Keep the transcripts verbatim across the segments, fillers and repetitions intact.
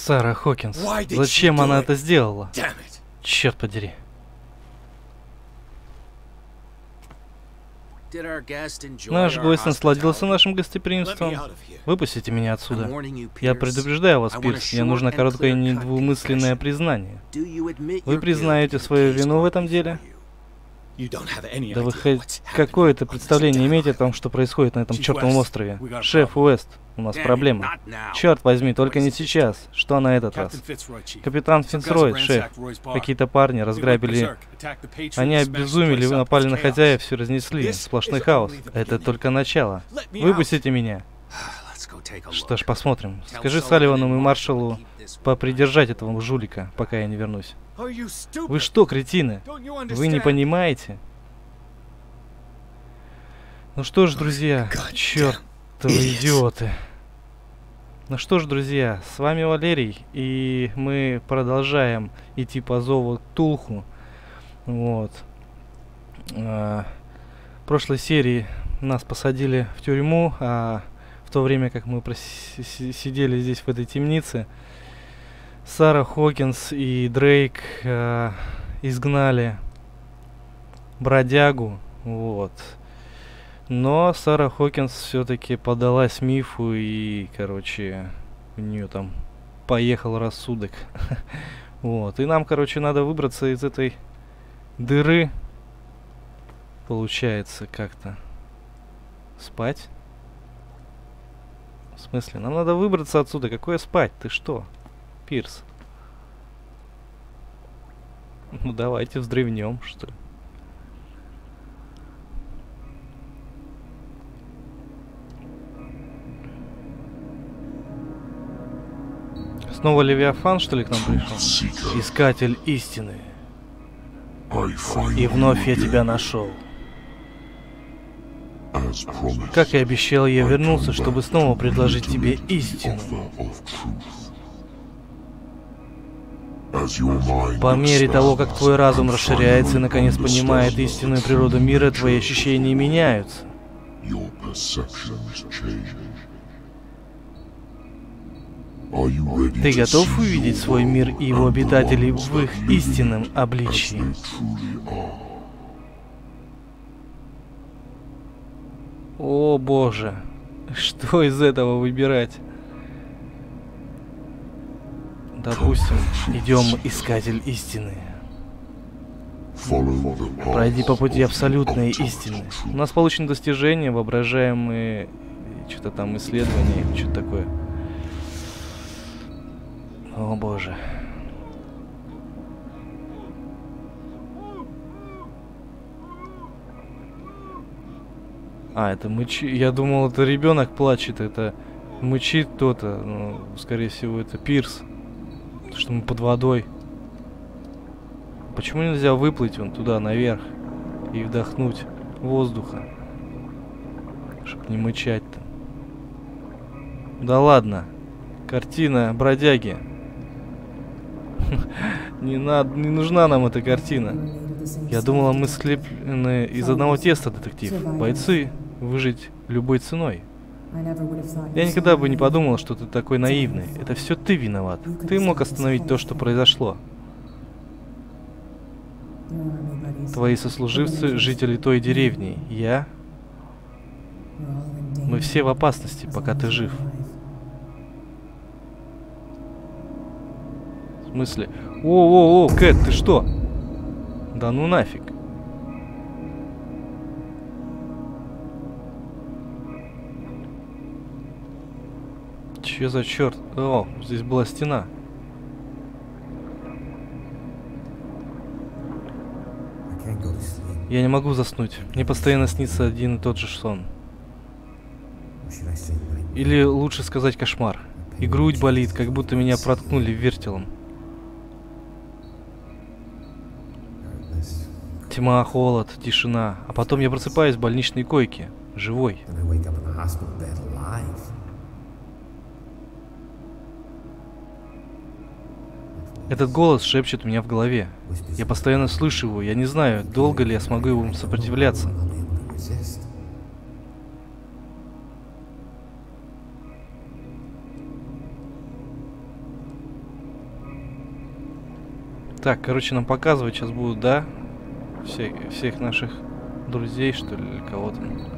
Сара Хокинс. Зачем она это сделала? Черт подери. Наш гость насладился нашим гостеприимством. Выпустите меня отсюда. Я предупреждаю вас, Пирс, мне нужно короткое недвусмысленное признание. Вы признаете свою вину в этом деле? Да вы хоть какое-то представление имеете о том, что происходит на этом чертовом острове? Шеф Уэст, у нас проблемы. Черт возьми, только не сейчас. Что на этот раз? Капитан Фицрой, шеф. Какие-то парни разграбили... Они обезумели, вы напали на хозяев, все разнесли. Сплошной хаос. Это только начало. Выпустите меня. Что ж, посмотрим. Скажи Салливану и маршалу попридержать этого жулика, пока я не вернусь. Вы что, кретины? Вы не понимаете? Ну что ж, друзья, чертовы идиоты. Ну что ж, друзья, с вами Валерий, и мы продолжаем идти по зову Тулху. Вот. А, в прошлой серии нас посадили в тюрьму, а в то время как мы сидели здесь в этой темнице, Сара Хокинс и Дрейк э, изгнали бродягу, вот. Но Сара Хокинс все-таки подалась мифу и, короче, у нее там поехал рассудок. Вот. И нам, короче, надо выбраться из этой дыры. Получается, как-то спать. В смысле? Нам надо выбраться отсюда. Какое спать? Ты что? Пирс. Ну давайте вздрывнем, что ли. Снова Левиафан, что ли, к нам пришел? Искатель истины. И вновь я тебя нашел. Как и обещал, я вернулся, чтобы снова предложить тебе истину. По мере того, как твой разум расширяется и наконец понимает истинную природу мира, твои ощущения меняются. Ты готов увидеть свой мир и его обитателей в их истинном обличии? О боже, что из этого выбирать? Допустим, идем, искатель истины. Пройди по пути абсолютной истины. У нас получено достижение, воображаемые... Что-то там исследования, что-то такое. О боже. А, это мычи. Я думал, это ребенок плачет, это мычит кто-то. Ну, скорее всего, это Пирс. Потому что мы под водой. Почему нельзя выплыть вон туда, наверх, и вдохнуть воздуха? Чтоб не мычать-то. Да ладно. Картина бродяги. Не надо, не нужна нам эта картина. Я думала, мы слеплены из одного теста, детектив. Бойцы, выжить любой ценой. Я никогда бы не подумал, что ты такой наивный. Это все ты виноват. Ты мог остановить то, что произошло. Твои сослуживцы, жители той деревни. Я... Мы все в опасности, пока ты жив. В смысле? О-о-о, Кэт, ты что? Да ну нафиг. Че за черт? О, здесь была стена. Я не могу заснуть. Мне постоянно снится один и тот же сон. Или лучше сказать кошмар. И грудь болит, как будто меня проткнули вертелом. Тьма, холод, тишина. А потом я просыпаюсь в больничной койке. Живой. Этот голос шепчет у меня в голове. Я постоянно слышу его. Я не знаю, долго ли я смогу ему сопротивляться. Так, короче, нам показывать сейчас будут, да? Все, всех наших друзей, что ли, или кого-то.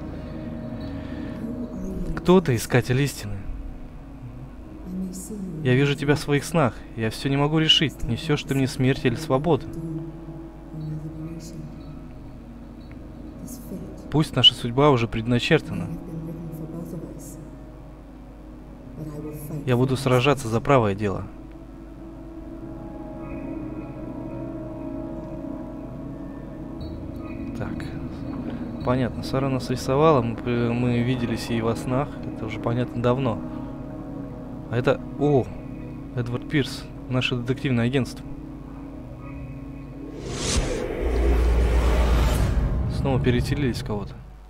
Кто ты, искатель истины? Я вижу тебя в своих снах. Я все не могу решить, несешь ты мне смерть или свободу. Пусть наша судьба уже предначертана. Я буду сражаться за правое дело. Так. Понятно. Сара нас рисовала. Мы, мы виделись ей во снах. Это уже понятно давно. А это... О! Эдвард Пирс. Наше детективное агентство. Снова переселились кого-то.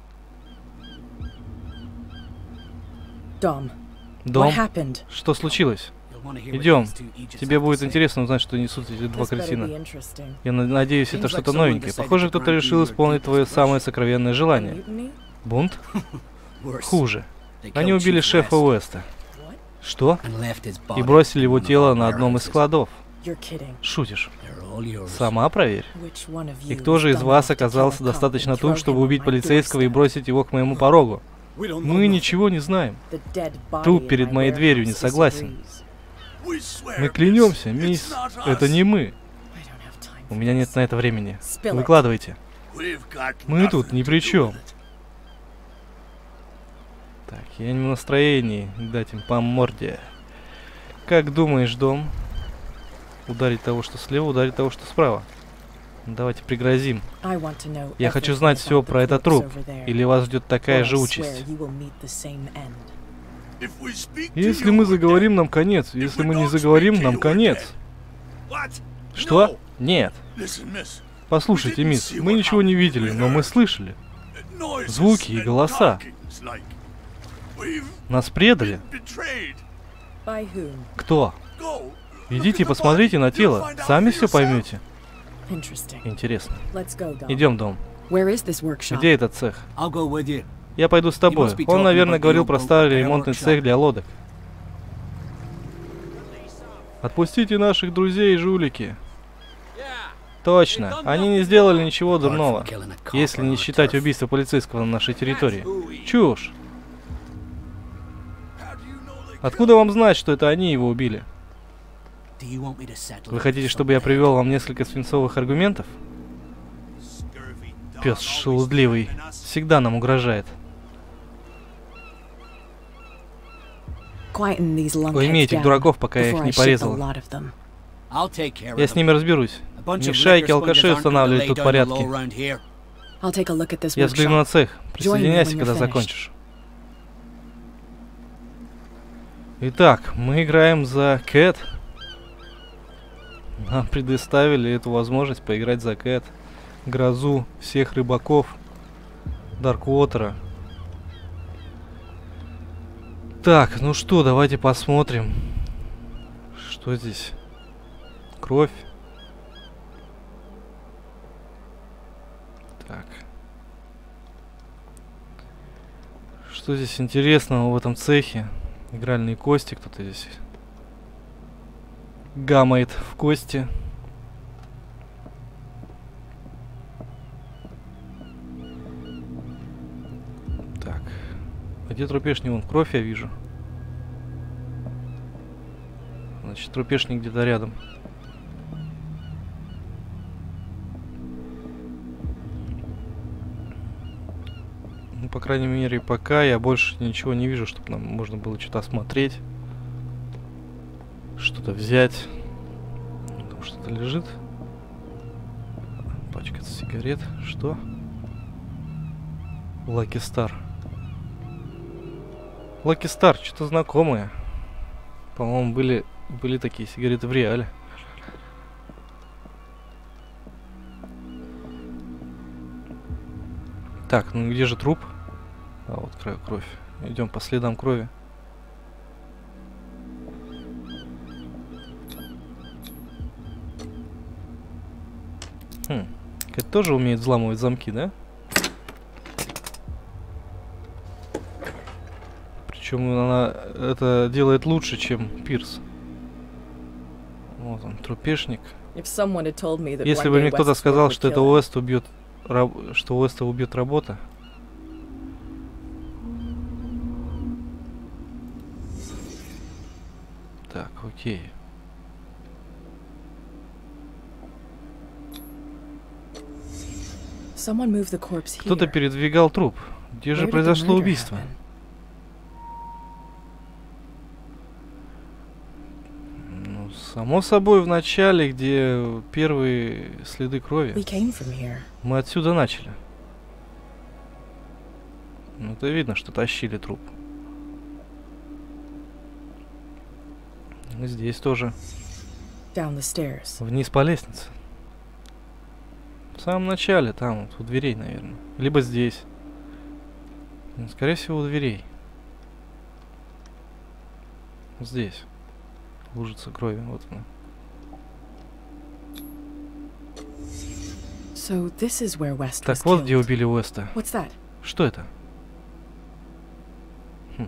Дом. Дом? Что случилось? Идем. Тебе будет интересно узнать, что несут эти два кретина. Я надеюсь, это что-то новенькое. Похоже, кто-то решил исполнить твое самое сокровенное желание. Бунт? Хуже. Они убили шефа Уэста. Что? И бросили его тело на одном из складов. Шутишь? Сама проверь. И кто же из вас оказался достаточно туп, чтобы убить полицейского и бросить его к моему порогу? Мы ничего не знаем. Труп перед моей дверью не согласен. Мы клянемся, мисс, это не мы. У меня нет на это времени. Выкладывайте. Мы тут ни при чем. Так, я не в настроении дать им по морде. Как думаешь, Дом? Ударить того, что слева, ударить того, что справа. Давайте пригрозим. Я хочу знать все про этот труп. Или вас ждет такая же участь. Если мы заговорим, нам конец. Если мы не заговорим, нам конец. Что? Нет. Послушайте, мисс, мы ничего не видели, но мы слышали. Звуки и голоса. Нас предали. Кто? Идите и посмотрите на тело. Сами все поймете. Интересно. Идем, Дом. Где этот цех? Я пойду с тобой. Он, наверное, говорил про старый ремонтный цех для лодок. Отпустите наших друзей, жулики. Точно. Они не сделали ничего дурного, если не считать убийство полицейского на нашей территории. Чушь. Откуда вам знать, что это они его убили? Вы хотите, чтобы я привел вам несколько свинцовых аргументов? Пес шелудливый всегда нам угрожает. Уйми этих дураков, пока я их не порезал. Я с ними разберусь. Не в шайке алкашей устанавливать тут порядки. Я взгляну на цех. Присоединяйся, когда закончишь. Итак, мы играем за Кэт. Нам предоставили эту возможность поиграть за Кэт. Грозу всех рыбаков Дарквотера. Так, ну что, давайте посмотрим. Что здесь? Кровь. Так. Что здесь интересного в этом цехе? Игральные кости, кто-то здесь гамает в кости. Так. А где трупешник? Вон, кровь я вижу. Значит, трупешник где-то рядом. Ну, по крайней мере, пока я больше ничего не вижу, чтобы нам можно было что-то осмотреть. Что-то взять. Там что-то лежит. Пачка сигарет. Что? Lucky Star. Lucky Star, что-то знакомое. По-моему, были, были такие сигареты в реале. Так, ну где же труп? А вот кровь. Идем по следам крови. Хм. Кэт тоже умеет взламывать замки, да? Причем она это делает лучше, чем Пирс. Вот он, трупешник. Если бы мне кто-то сказал, что это Уэст убьет, что Уэста убьет работа. Так, окей. Кто-то передвигал труп. Где же произошло убийство? Ну, само собой, в начале, где первые следы крови. Мы отсюда начали. Ну, это видно, что тащили труп. И здесь тоже. Вниз по лестнице. В самом начале, там, вот, у дверей, наверное. Либо здесь. Скорее всего, у дверей. Здесь. Лужица крови, вот она. So this is where West так was вот, killed. где убили Уэста. What's that? Что это? Хм.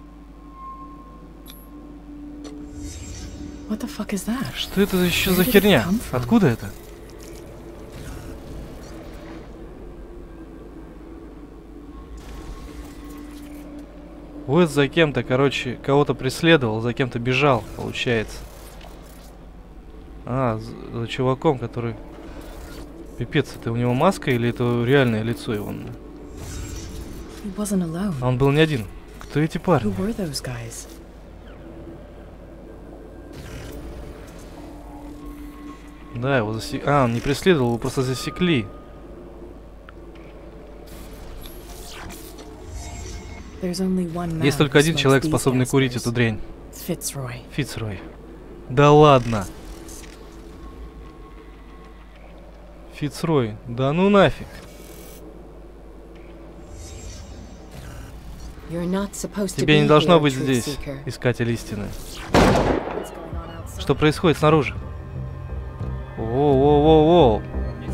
What the fuck is that? Что это еще за херня? Откуда это? Уэст за кем-то, короче, кого-то преследовал, за кем-то бежал, получается. А, за, за чуваком, который... Пипец, это у него маска или это реальное лицо его? А он был не один. Кто эти парни? Да, его засекли. А, он не преследовал, его просто засекли. Есть только один человек, способный курить эту дрянь. Фицрой. Да ладно. Фицрой. Да ну нафиг. Тебе не должно быть здесь, искатель истины. Что происходит снаружи? Воу-воу-воу-воу.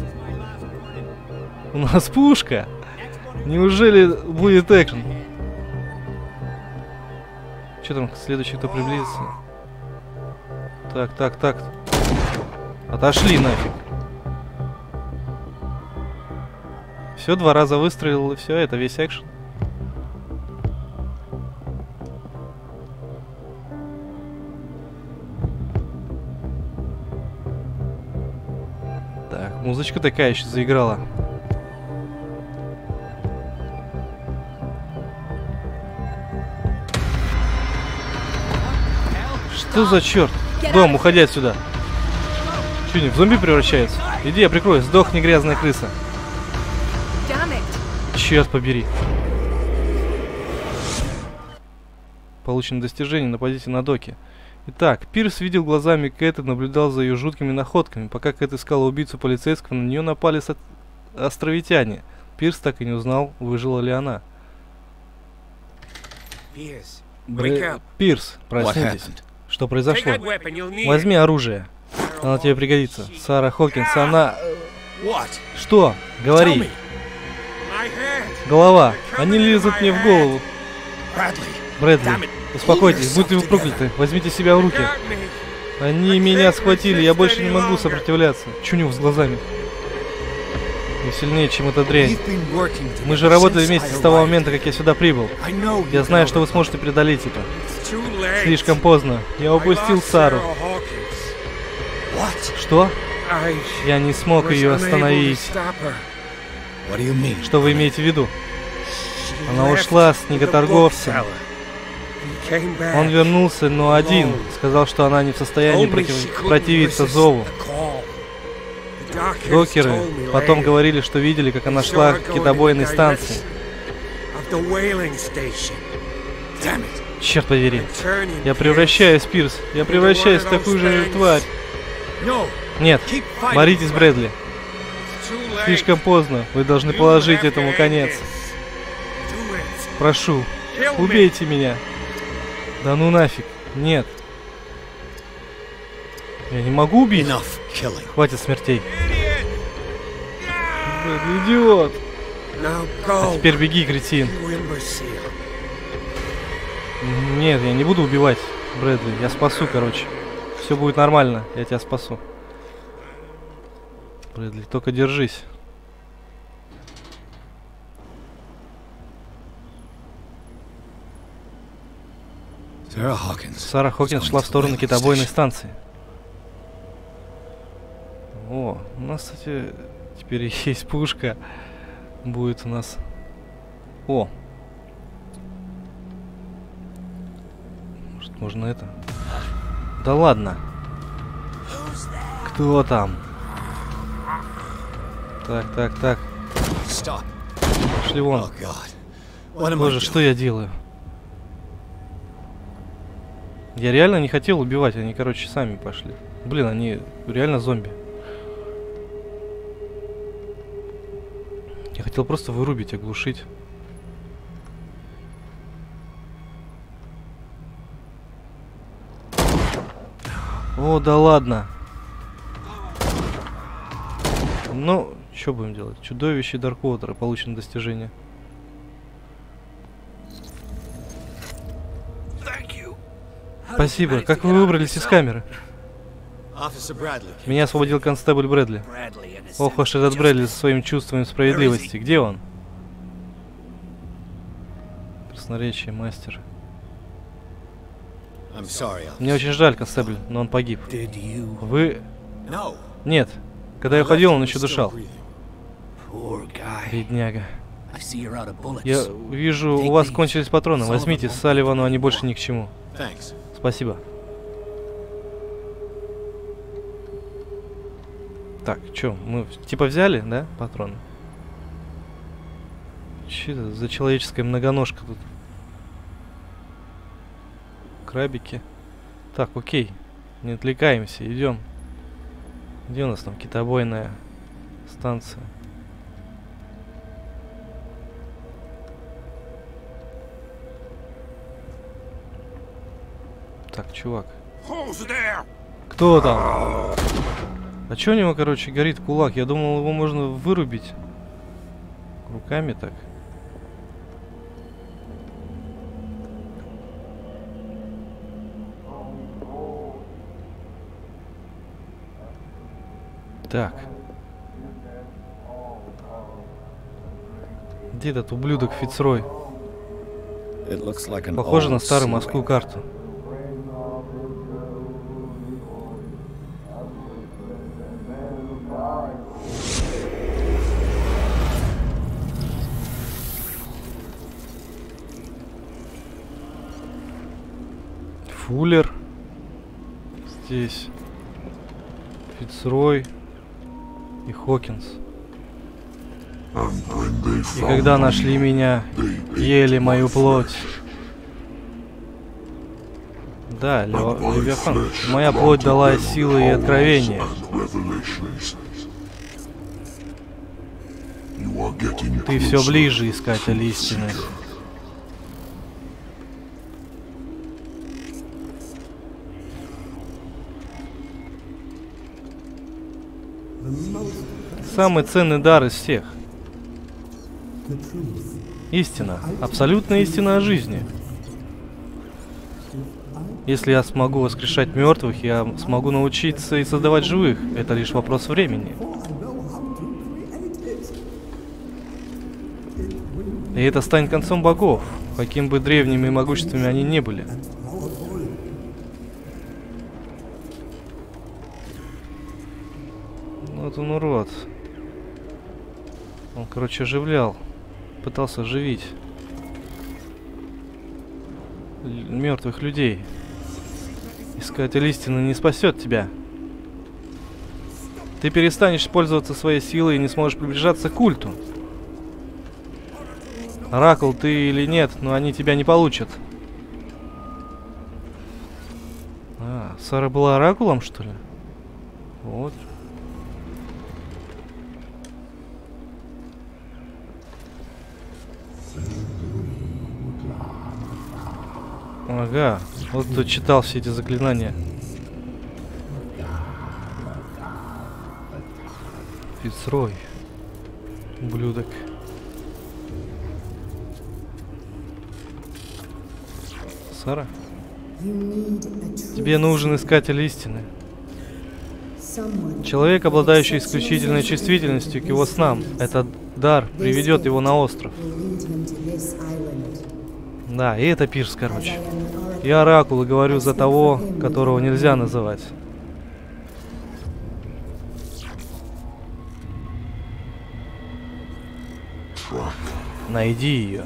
У нас пушка. Неужели будет экшен? Что там, следующий, кто приблизится? Так, так, так. Отошли нафиг. Все, два раза выстрелил, и все, это весь экшен. Так, музычка такая еще заиграла. Что за черт? Дом, уходи отсюда. Че, не в зомби превращается? Иди, я прикрою, сдохни, грязная крыса. Черт побери. Получено достижение, нападите на доки. Итак, Пирс видел глазами Кэт и наблюдал за ее жуткими находками. Пока Кэт искала убийцу полицейского, на нее напали островитяне. Пирс так и не узнал, выжила ли она. Бр... Пирс, проснитесь. Что произошло? Возьми оружие. Оно тебе пригодится. Сара Хокинс, она... Что? Говори. Голова. Они лезут мне в голову. Брэдли, успокойтесь, будьте вы прокляты. Возьмите себя в руки. Они меня схватили, я больше не могу сопротивляться. Чё у него с глазами? Не сильнее, чем эта дрянь. Мы же работали вместе с того момента, как я сюда прибыл. Я знаю, что вы сможете преодолеть это. Слишком поздно. Я упустил Сару. Что? Я не смог ее остановить. Что вы имеете в виду? Она ушла с книготорговцем. Он вернулся, но один. Сказал, что она не в состоянии против... противиться зову. Докеры потом говорили, что видели, как она шла к китобойной станции. Черт побери. Я превращаюсь, Пирс. Я превращаюсь в такую же тварь. Нет, боритесь, Брэдли. Слишком поздно. Вы должны положить этому конец. Прошу, убейте меня. Да ну нафиг. Нет. Я не могу убить. Хватит смертей. Брэдли, идиот. А теперь беги, кретин. Нет, я не буду убивать, Брэдли. Я спасу, короче. Все будет нормально. Я тебя спасу. Брэдли, только держись. Сара Хокинс шла в сторону китобойной станции. О, у нас, кстати, теперь есть пушка. Будет у нас... О! Может, можно это? Да ладно! Кто там? Так, так, так. Пошли вон. Боже, что я делаю? Я реально не хотел убивать, они, короче, сами пошли. Блин, они реально зомби. Я хотел просто вырубить, оглушить. О, да ладно. Ну, что будем делать? Чудовище Дарквотера, получено достижение. Спасибо. Как вы выбрались из камеры? Меня освободил констебль Брэдли. Ох уж этот Брэдли со своим чувством справедливости. Где он? Красноречие, мастер. Мне очень жаль, констебль, но он погиб. Вы... Нет. Когда я уходил, он еще дышал. Бедняга. Я вижу, у вас кончились патроны. Возьмите, Салливану они больше ни к чему. Спасибо. Так, чё, мы типа взяли, да, патроны? Че это за человеческая многоножка тут? Крабики. Так, окей. Не отвлекаемся, идем. Где у нас там китобойная станция? Так, чувак. Кто там? А чё у него, короче, горит кулак? Я думал, его можно вырубить. Руками так. Так. Где этот ублюдок Фицрой? Похоже на старую морскую карту. Фуллер. Здесь. Фицрой. И Хокинс. И когда нашли меня, ели мою плоть. Да, Левиафан. Моя плоть дала силы и откровения. Ты все ближе, искатель истины. Самый ценный дар из всех. Истина. Абсолютная истина о жизни. Если я смогу воскрешать мертвых, я смогу научиться и создавать живых. Это лишь вопрос времени. И это станет концом богов, каким бы древними и могущественными они ни были. Вот он урод. Он, короче, оживлял. Пытался оживить мертвых людей. Искатель истины не спасет тебя. Ты перестанешь пользоваться своей силой и не сможешь приближаться к культу. Оракул ты или нет, но они тебя не получат. А, Сара была оракулом, что ли? Вот. Ага, вот кто читал все эти заклинания. Фицрой. Ублюдок. Сара? Тебе нужен искатель истины. Человек, обладающий исключительной чувствительностью к его снам, этот дар приведет его на остров. Да, и это пирс, короче. Я оракул и говорю за того, которого нельзя называть. Найди ее.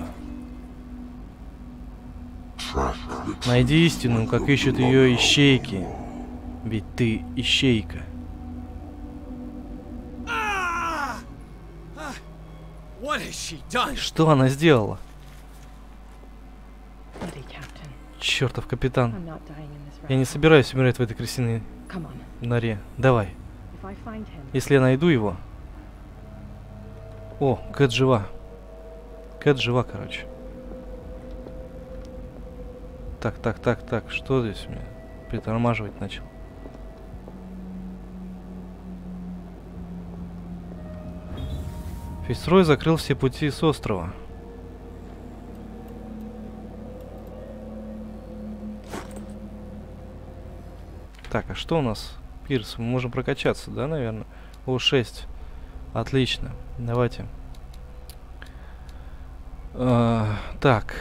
Найди истину, как ищут ее ищейки. Ведь ты ищейка. Что она сделала? Чертов капитан. Я не собираюсь умирать в этой крысиной норе. Давай. Если я найду его... О, Кэт жива. Кэт жива, короче. Так, так, так, так. Что здесь у меня? Притормаживать начал. Фицрой закрыл все пути с острова. Так, а что у нас? Пирс, мы можем прокачаться, да, наверное? О, шесть. Отлично. Давайте. А, так.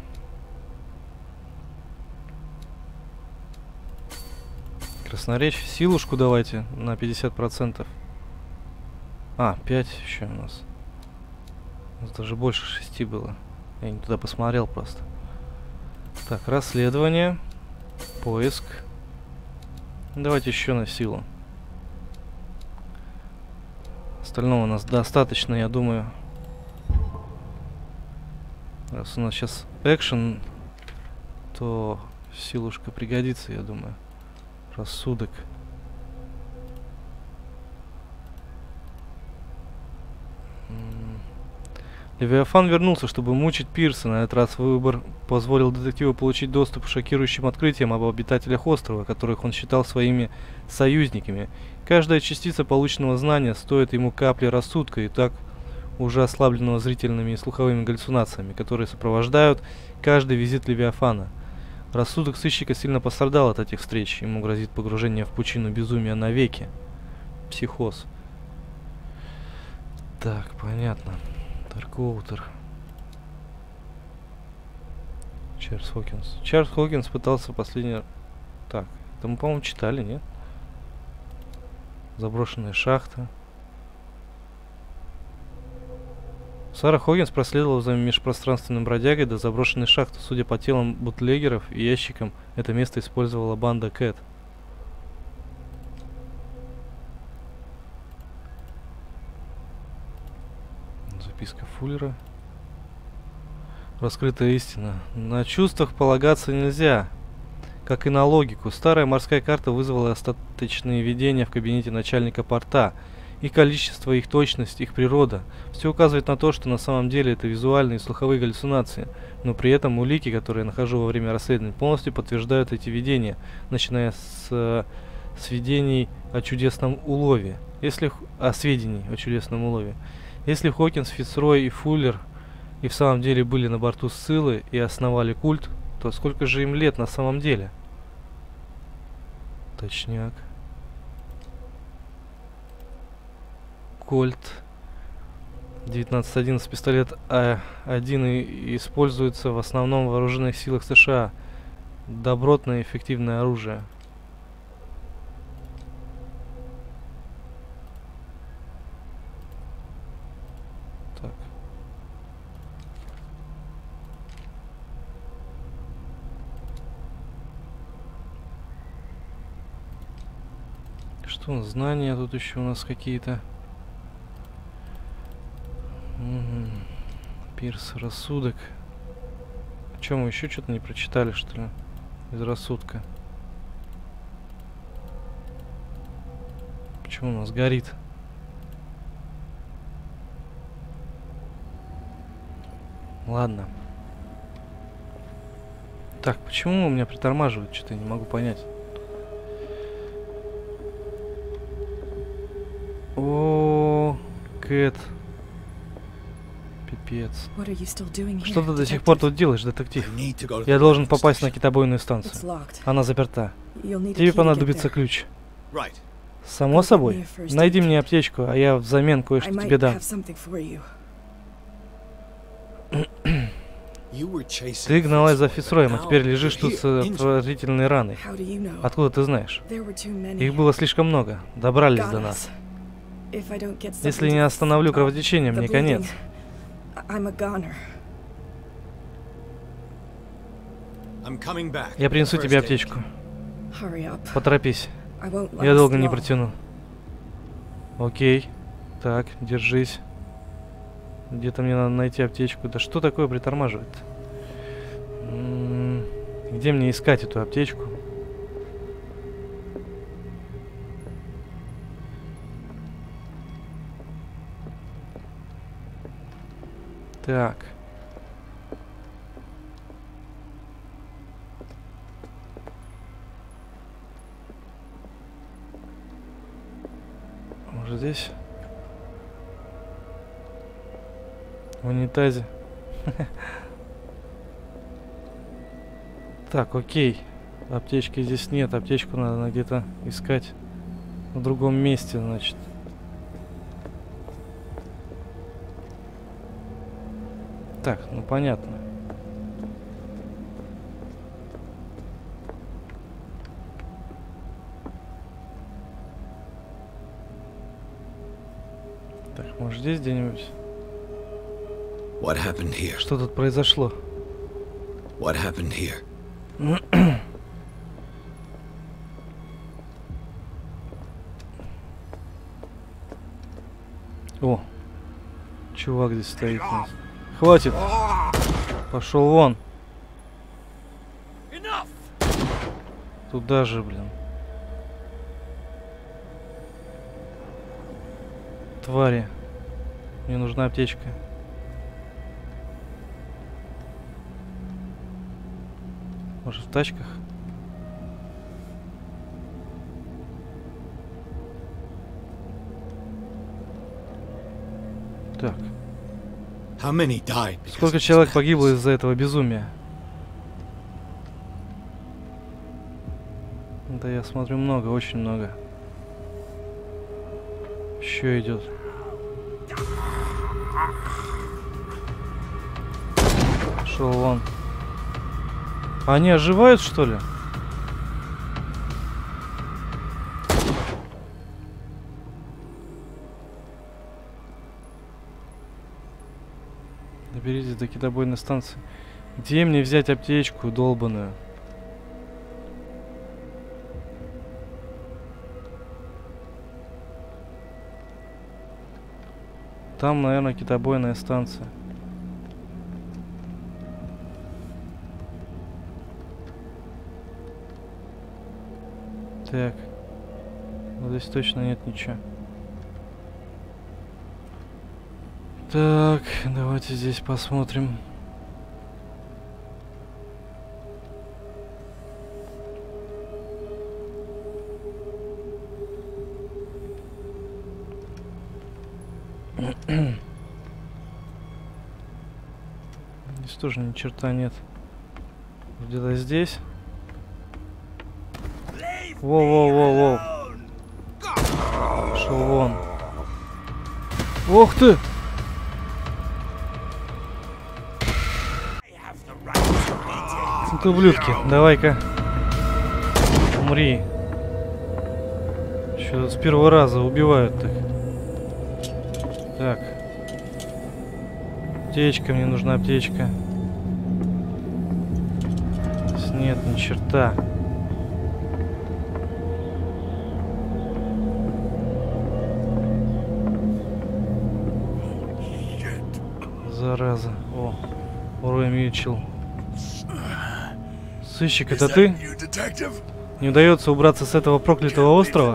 Красноречие. Силушку давайте на пятьдесят процентов. А, пять еще у нас. У нас даже больше шести было. Я не туда посмотрел просто. Так, расследование. Поиск. Давайте еще на силу. Остального у нас достаточно, я думаю. Раз у нас сейчас экшен, то силушка пригодится, я думаю. Рассудок. Левиафан вернулся, чтобы мучить Пирса. На этот раз выбор позволил детективу получить доступ к шокирующим открытиям об обитателях острова, которых он считал своими союзниками. Каждая частица полученного знания стоит ему капли рассудка, и так уже ослабленного зрительными и слуховыми галлюцинациями, которые сопровождают каждый визит Левиафана. Рассудок сыщика сильно пострадал от этих встреч. Ему грозит погружение в пучину безумия навеки. Психоз. Так, понятно. Таркоутер. Чарльз Хокинс. Чарльз Хокинс пытался последний... Так, это мы, по-моему, читали, нет? Заброшенная шахта. Сара Хоггинс проследовала за межпространственным бродягой до заброшенной шахты. Судя по телам бутлегеров и ящикам, это место использовала банда Кэт. Записка Фуллера. Раскрытая истина. На чувствах полагаться нельзя, как и на логику. Старая морская карта вызвала остаточные видения в кабинете начальника порта. Их количество, их точность, их природа. Все указывает на то, что на самом деле это визуальные и слуховые галлюцинации. Но при этом улики, которые я нахожу во время расследования, полностью подтверждают эти видения, начиная с э, сведений о чудесном улове. Если о сведений о чудесном улове. Если Хокинс, Фицрой и Фуллер и в самом деле были на борту Сциллы и основали культ, то сколько же им лет на самом деле? Точняк. Кольт девятнадцать одиннадцать, пистолет А один и используется в основном в вооруженных силах США. Добротное и эффективное оружие. Так. Что у нас? Знания тут еще у нас какие-то. Угу. Пирс, рассудок. Че, мы еще что-то не прочитали, что ли? Из рассудка. Почему у нас горит? Ладно. Так, почему у меня притормаживает? Что-то я не могу понять. О, Кэт. Пипец. Что ты до сих пор тут делаешь, детектив? Я должен попасть на китобойную станцию. Она заперта. Тебе понадобится ключ. Само собой. Найди мне аптечку, а я взамен кое-что тебе дам. Ты гналась за Фицроем, а теперь лежишь тут с отвратительной раной. Откуда ты знаешь? Их было слишком много. Добрались до нас. Если не остановлю кровотечение, мне конец. Я принесу тебе аптечку. Поторопись. Я долго не протяну. Окей. Так, держись. Где-то мне надо найти аптечку. Да что такое притормаживает? М-м- где мне искать эту аптечку? Так. Может здесь? В унитазе. Так, окей. Аптечки здесь нет. Аптечку надо где-то искать в другом месте, значит. Так, ну понятно. Так, может здесь где-нибудь? Что тут произошло? О, чувак здесь стоит. Хватит. Пошел вон. Туда же, блин. Твари. Мне нужна аптечка. Может, в тачках? Так. Сколько человек погибло из-за этого безумия? Да я смотрю, много, очень много. Еще идет. Шел вон. Они оживают, что ли? Доберитесь до китобойной станции. Где мне взять аптечку долбаную? Там, наверное, китобойная станция. Так. Вот здесь точно нет ничего. Так, давайте здесь посмотрим. Здесь тоже ни черта нет. Где-то здесь. Воу-воу-воу-воу. Шел вон. Ох ты! Ну ты, ублюдки, давай-ка. Умри. Еще с первого раза убивают так. Так. Аптечка, мне нужна аптечка. Здесь нет ни черта. Зараза. О, Рой Митчелл. Сыщик, это ты? Не удается убраться с этого проклятого острова?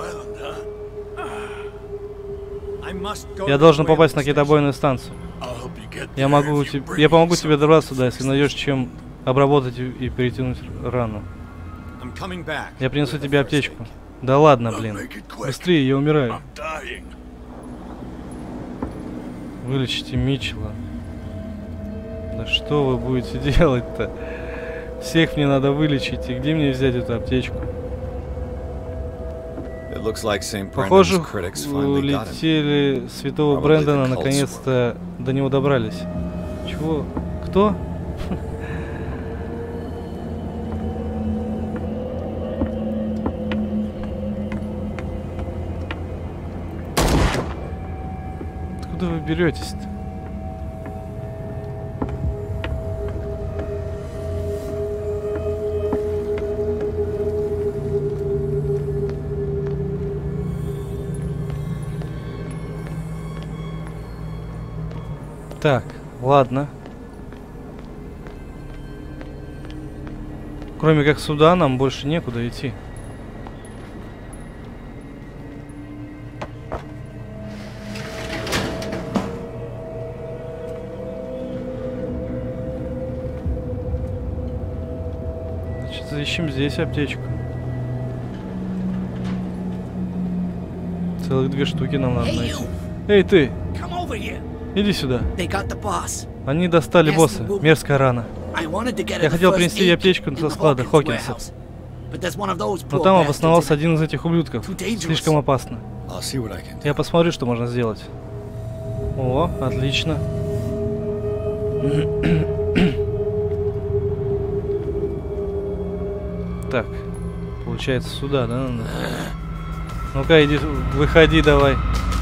Я должен попасть на китобойную станцию. Я могу тебе, я помогу тебе добраться сюда, если найдешь чем обработать и, и перетянуть рану. Я принесу тебе аптечку. Да ладно, блин. Быстрее, я умираю. Вылечите Митчелла. Да что вы будете делать-то? Всех мне надо вылечить. И где мне взять эту аптечку? Похоже, улетели святого Брэндона, наконец-то до него добрались. Чего? Кто? Откуда вы беретесь-то? Так, ладно. Кроме как сюда, нам больше некуда идти. Значит, ищем здесь аптечку. Целых две штуки нам надо найти. Эй, ты! Иди сюда. Они достали босса. Мерзкая рана. Я хотел принести ей аптечку со склада Хокинса. Но там обосновался один из этих ублюдков. Слишком опасно. Я посмотрю, что можно сделать. О, отлично. Так, получается сюда, да? Ну-ка, иди, выходи давай.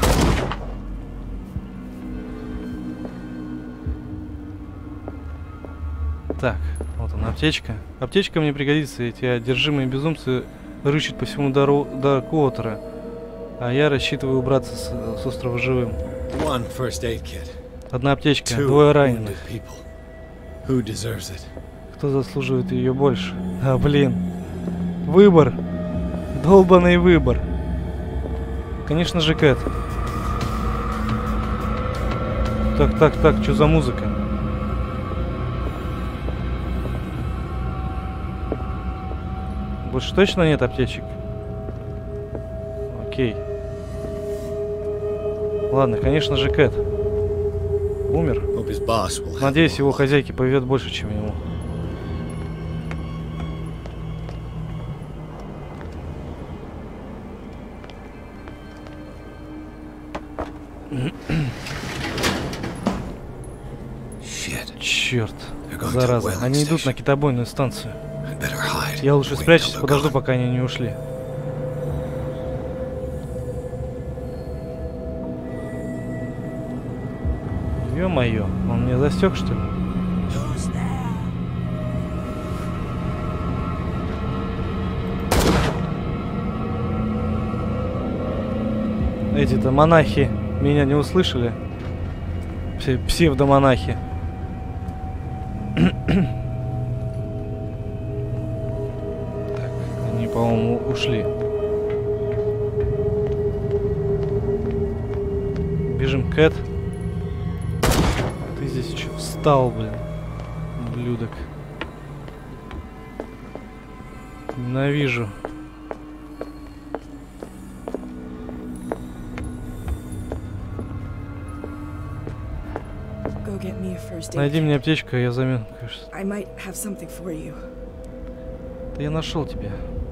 Так, вот она, аптечка. Аптечка мне пригодится, эти одержимые безумцы рыщут по всему Дарквотера, а я рассчитываю убраться с, с острова живым. Одна аптечка, двое раненых. Кто заслуживает ее больше? А, блин. Выбор. Долбаный выбор. Конечно же, Кэт. Так, так, так, что за музыка? Больше точно нет аптечек? Окей. Ладно, конечно же, Кэт. Умер. Надеюсь, его хозяйке повезет больше, чем ему. Черт. Зараза. Они идут на китобойную станцию. Я лучше спрячусь, подожду, пока они не ушли. Ё-моё, он меня засек, что ли? Эти-то монахи меня не услышали. Псевдомонахи. Так, они, по-моему, ушли. Бежим, Кэт. Ты здесь еще встал, блин, ублюдок. Ненавижу. Найди мне аптечку, я замену. Да я нашел тебя.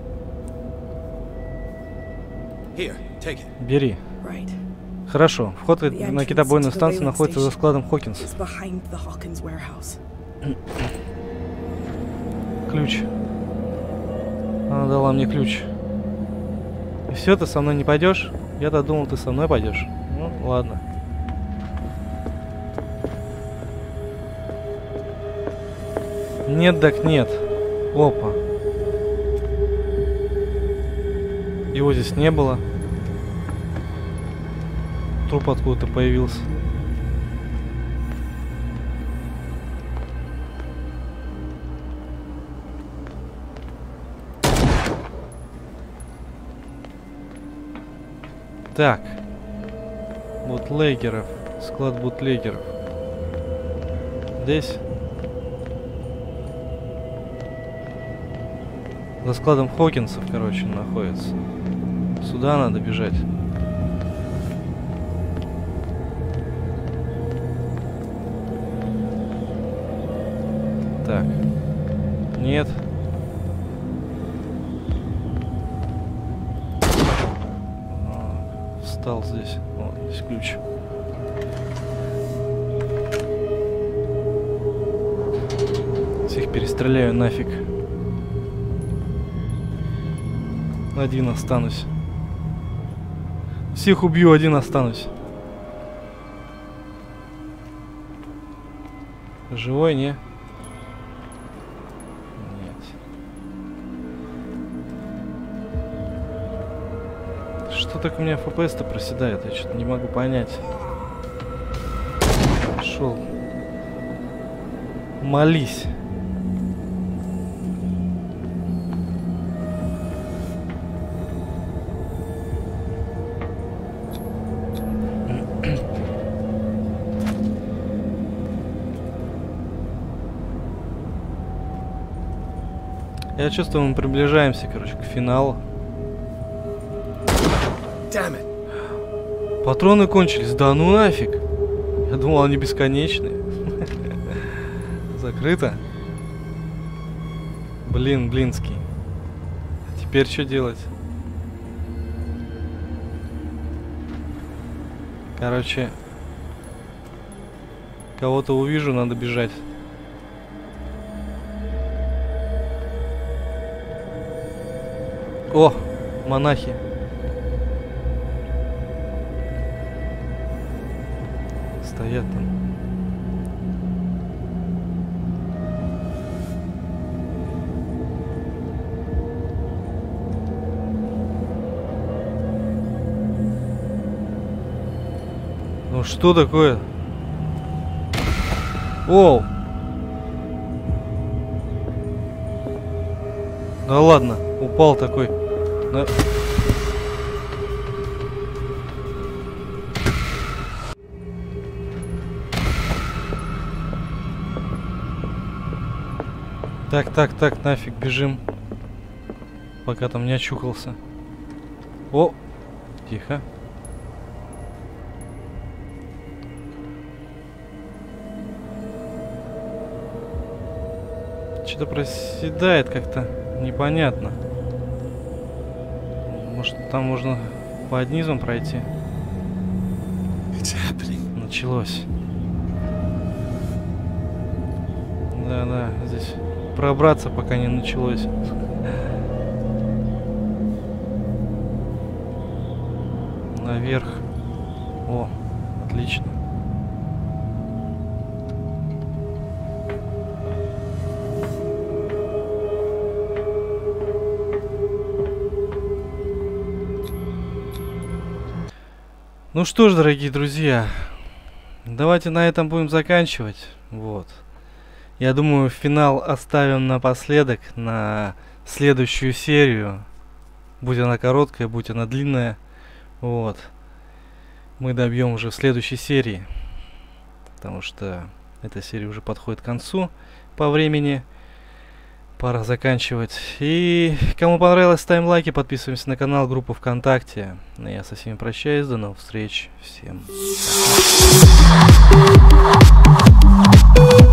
Бери. Хорошо. Вход на китобойную станцию находится за складом Хокинса. Ключ. Она дала мне ключ. И все, ты со мной не пойдешь? Я-то думал, ты со мной пойдешь. Ну, ладно. Нет, так нет. Опа. Его здесь не было. Труп откуда-то появился. Так. Бутлегеров. Склад бутлегеров. Здесь. За складом Хокинсов, короче, находится. Сюда надо бежать. Так. Нет. болтал здесь. О, здесь ключ. Всех перестреляю нафиг. Один останусь. Всех убью, один останусь. Живой, не? Нет. Что так у меня эф пи эс-то проседает? Я что-то не могу понять. Шел. Молись. Я чувствую, мы приближаемся, короче, к финалу. Патроны кончились. Да ну нафиг. Я думал, они бесконечные. Закрыто. Блин, блинский. Теперь что делать? Короче, кого-то увижу, надо бежать. О, монахи. Стоят там. Ну что такое? Оу! Да ладно, упал такой. Да. Так, так, так, нафиг, бежим. Пока там не очухался. О! Тихо. Что-то проседает как-то непонятно. Может, там можно под низом пройти? Началось. Да-да, здесь пробраться пока не началось. Наверх. О, отлично. Ну что ж, дорогие друзья, давайте на этом будем заканчивать. Вот. Я думаю, финал оставим напоследок, на следующую серию. Будь она короткая, будь она длинная. Вот. Мы добьем уже в следующей серии. Потому что эта серия уже подходит к концу по времени. Пора заканчивать. И кому понравилось, ставим лайки, подписываемся на канал, группу ВКонтакте. Я со всеми прощаюсь, до новых встреч. Всем пока.